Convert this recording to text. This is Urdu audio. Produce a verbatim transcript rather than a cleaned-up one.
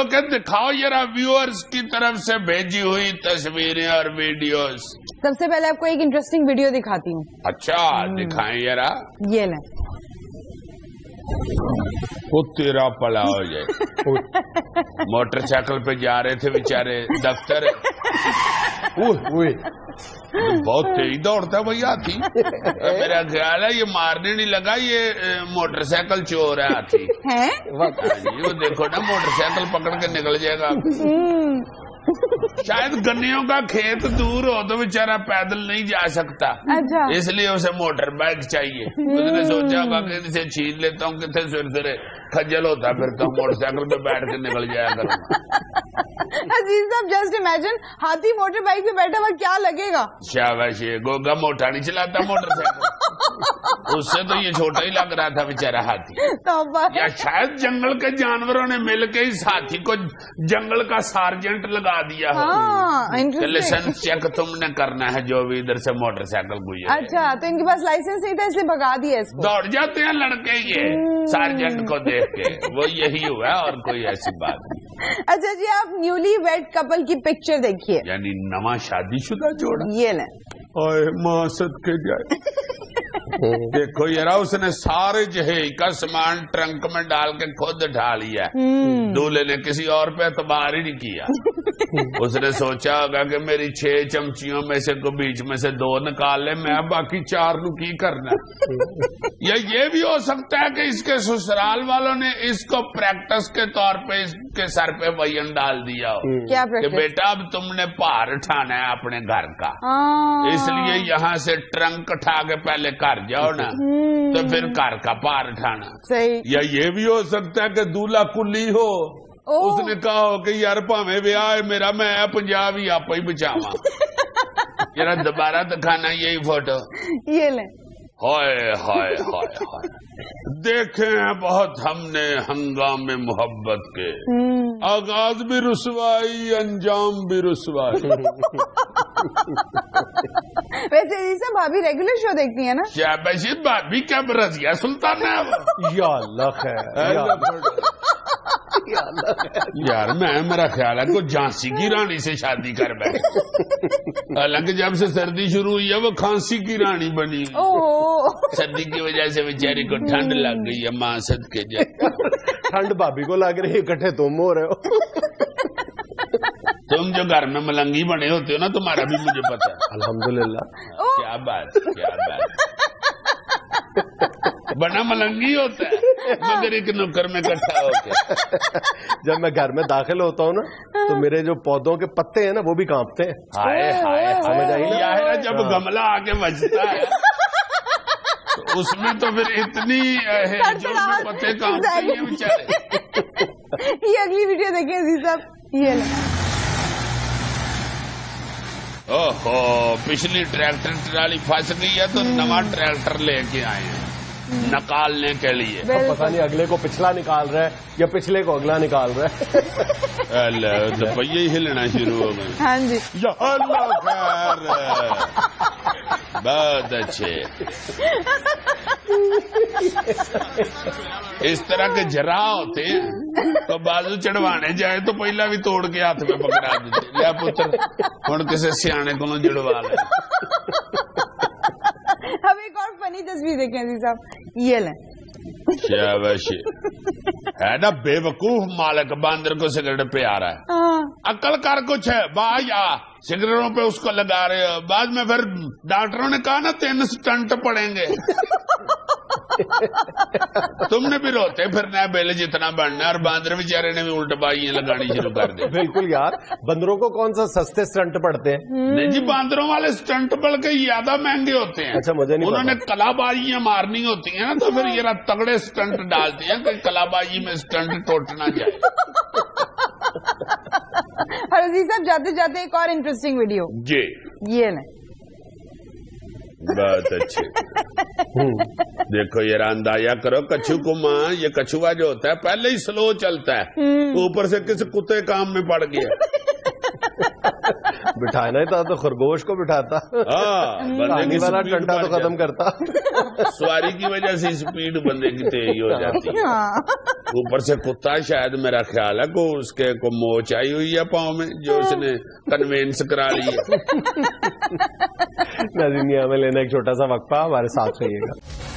چلو کہ دکھاؤ ذرا ویورز کی طرف سے بھیجی ہوئی تصویریں اور ویڈیوز. سب سے پہلے آپ کو ایک انٹرسٹنگ ویڈیو دکھاتی ہوں. اچھا دکھائیں ذرا. یہ لیں. وہ تیرا پلا ہو جائے. موٹر سائیکل پہ جا رہے تھے بیچارے دفتر. بہت تیز دوڑتا ہے بھائی ہاتھی. میرا خیال ہے یہ مارنے نہیں لگا, یہ موٹر سائیکل چور ہے ہاتھی. وہ دیکھو نا موٹر سائیکل پکڑ کے نکل جائے گا. شاید گنیوں کا کھیت دور ہو تو بیچارہ پیدل نہیں جا سکتا, اس لیے اسے موٹر بائک چاہیے. اس نے سوچا ہوگا کہ اسے چھین لیتا ہوں, کتنے سر سرے کھجل ہوتا پھرتا ہوں, موٹر سائیکل پہ بیٹھ کے نکل جایا کروں. عزیز صاحب جسٹ امیجن ہاتھی موٹر بائک پہ بیٹھا ہوا کیا لگے گا. شاباش, گوگا موٹا نہیں چلاتا موٹر سائیکل, اس سے تو یہ چھوٹا ہی لگ رہا تھا بیچارہ ہاتھی. یا شاید جنگل کے جانوروں نے مل کے اس ہاتھی کو جنگل کا سارجنٹ لگا دیا ہو کہ لائسنس چیک تم نے کرنا ہے جو بھی ادھر سے موٹر سائیکل گزرے. اچھا تو ان کے پاس لائسنس نہیں تھا اس لیے بھگا دیا اس کو. دوڑ جاتے ہیں لڑکے یہ سارجنٹ کو دیکھ کے, وہ یہی ہوا ہے اور کوئی ایسی بات نہیں. اچھا جی آپ نیولی ویڈ کپل کی پکچر دیکھیے, یعنی نواں شادی شدہ جوڑا. یہ لیں. اوے ماں صدقے جائے. دیکھو یار اس نے سارے جہیز کا سامان ٹرنک میں ڈال کے خود ڈھا لیا. دولہے نے کسی اور پہ اعتبار ہی نہیں کیا. اس نے سوچا ہوگا کہ میری چھ چمچیوں میں سے کو بیچ میں سے دو نکال لے, میں باقی چار نو کی کرنا. یا یہ بھی ہو سکتا ہے کہ اس کے سسرال والوں نے اس کو پریکٹس کے طور پہ اس کے سر پہ وزن ڈال دیا ہو کہ بیٹا اب تم نے پار اٹھانا ہے اپنے گھر کا, اس لیے یہاں سے ٹرنک اٹھا کے پہلے گھر جاؤ نا تو پھر گھر کا پار اٹھانا. یا یہ بھی ہو سکتا ہے کہ دولہا کلی ہو, اس نے کہا ہو کہ یار پاویں بیاہ میرا میں پنجاب ہی آپ ہی بچاواں. ذرا دوبارہ دکھانا یہی فوٹو. یہ لیں. ہائے ہائے ہائے ہائے, دیکھے ہیں بہت ہم نے ہنگام محبت کے, آغاز بھی رسوائی انجام بھی رسوائی. ویسے جیسے بھابھی ریگولر شو دیکھتی ہیں نا. کیا بشیر بھابھی کیا رضیہ سلطان ہے یا اللہ خیر. یار میں میرا خیال ہے کوئی جھانسی کی رانی سے شادی کر بیٹھے, حالانکہ جب سے سردی شروع ہوئی ہے وہ کھانسی کی رانی بنی. سردی کی وجہ سے بیچاری کو ٹھنڈ لگ گئی ہے, ماں صدقے جائے. ٹھنڈ بھابھی کو لگ رہی ہے, اکٹھے تم ہو رہے ہو. تم جو گھر میں ملنگی بنے ہوتے ہو نا, تمہارا بھی مجھے پتا ہے. الحمدللہ. کیا بات کیا بات. بنا ملنگی ہوتا ہے مگر ایک نکر میں اکٹھا ہو کے. جب میں گھر میں داخل ہوتا ہوں نا تو میرے جو پودوں کے پتے ہیں نا وہ بھی کانپتے ہیں. ہائے ہائے سمجھ آئی. جب گملہ آ کے بجتا ہے اس میں تو پھر اتنی جو پتے کانپتے ہیں بیچارے. یہ اگلی ویڈیو دیکھیں عزیز صاحب. یہ اوہو, پچھلی ٹریکٹر ٹرالی پھنس گئی ہے تو نواں ٹریکٹر لے کے آئے ہیں نکالنے کے لیے. پتہ نہیں اگلے کو پچھلا نکال رہا ہے یا پچھلے کو اگلا نکال رہا ہے. پہیے ہی ہلنا شروع ہو گئے. ہاں جی. یا اللہ خیر, بہت اچھے. اس طرح کے جرا ہوتے ہیں تو بازو چڑھوانے جائے تو پہلا بھی توڑ کے ہاتھ میں پکڑا دیتے. لیا پتر ہوں کسی سیانے کو جڑوا لے. اب ایک اور فنی تصویر دیکھیں عزیز صاحب. یہ لیں. شاباش. ہے نا بے وقوف مالک باندر کو سگریٹ پہ آ رہا ہے, عقل کر کچھ ہے با یا سگریٹوں پہ اس کو لگا رہے ہو. بعد میں پھر ڈاکٹروں نے کہا نا تین سٹنٹ پڑیں گے. تم نے بھی روتے پھرنا بل جتنا بننا, اور باندر بیچارے نے بھی الٹ بائیاں لگانی شروع کر دی. بالکل یار, بندروں کو کون سا سستے سٹنٹ پڑتے ہیں. نہیں جی, باندروں والے سٹنٹ پڑ کے زیادہ مہنگے ہوتے ہیں. اچھا مجھے نہیں, انہوں نے کلا بازیاں مارنی ہوتی ہیں نا تو پھر یہ تگڑے سٹنٹ ڈالتے ہیں کہ کلا بازی میں سٹنٹ ٹوٹ نہ جائے. اور عزیز صاحب جاتے جاتے ایک اور انٹرسٹنگ ویڈیو. جی یہ لیں. بہت اچھے. دیکھو یہ اندازہ کرو کچھو کو ماں, یہ کچھوا جو ہوتا ہے پہلے ہی سلو چلتا ہے, اوپر سے کسی کتے کام میں پڑ گیا. بٹھانا ہی تھا تو خرگوش کو بٹھاتا. ہاں, والا ڈنڈا تو ختم کرتا. سواری کی وجہ سے اسپیڈ بندے کی تیز ہو جاتی ہے. اوپر سے کتا شاید میرا خیال ہے کو اس کے کو موچ آئی ہوئی ہے پاؤں میں جو اس نے کنوینس کرا لی ہے. ناظرین ہمیں لینا ایک چھوٹا سا وقفہ, ہمارے ساتھ رہیے گا.